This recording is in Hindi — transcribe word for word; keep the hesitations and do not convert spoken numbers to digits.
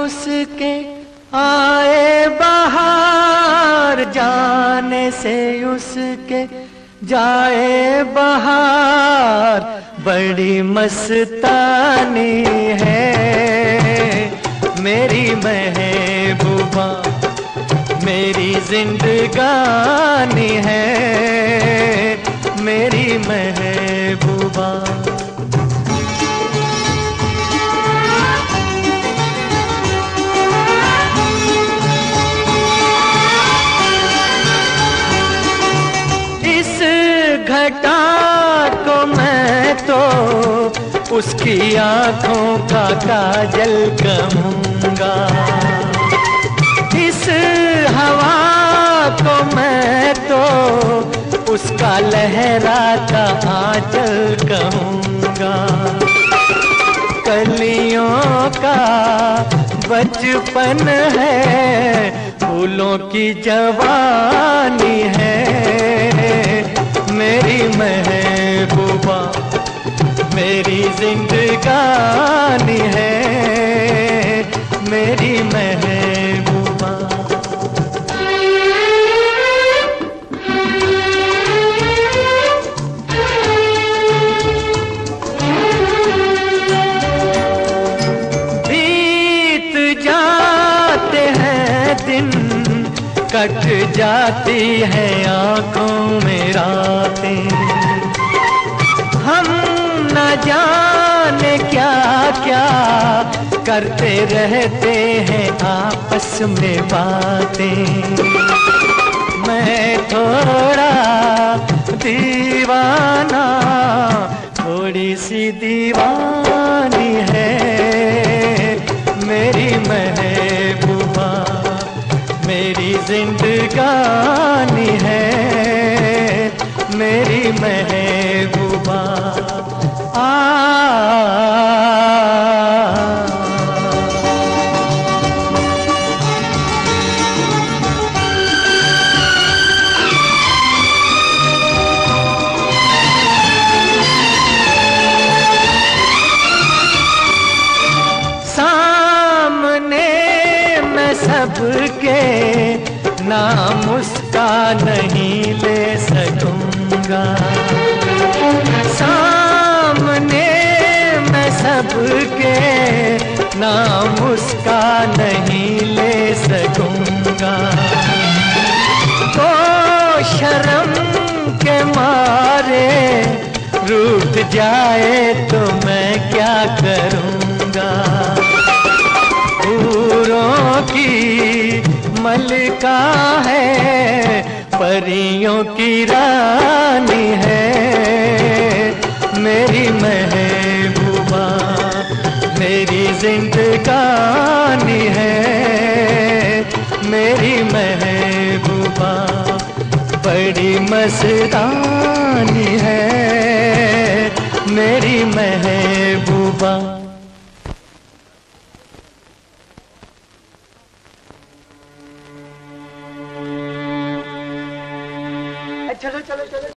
उसके आए बहार, जाने से उसके जाए बहार। बड़ी मस्तानी है मेरी महबूबा, मेरी जिंदगानी है मेरी महबूबा। इस घटा को मैं तो उसकी आंखों का काजल कहूँगा। इस हवा को मैं तो उसका लहराता आंचल कहूँगा। कलियों का बचपन है, फूलों की जवानी है मेरी महबूबा, मेरी जिंदगानी है मेरी महबूबा। बीत जाते हैं दिन, कट जाती है आंखों में रातें। हम न जाने क्या क्या करते रहते हैं आपस में बातें। मैं थोड़ा दीवाना, थोड़ी सी दीवानी है मेरी महबूबा, मेरी जिंदगानी है मेरी महबूबा। आ सामने मैं सबके नाम उसका नहीं ले सकूंगा। सामने मैं सबके नाम उसका नहीं ले सकूंगा। तो शर्म के मारे रूठ जाए तो मैं क्या करूंगा। हूरों की मलिका है, परियों की रानी है मेरी महबूबा, मेरी जिंदगानी है मेरी महबूबा। बड़ी मस्तानी है मेरी महबूबा। चलो चलो चलो।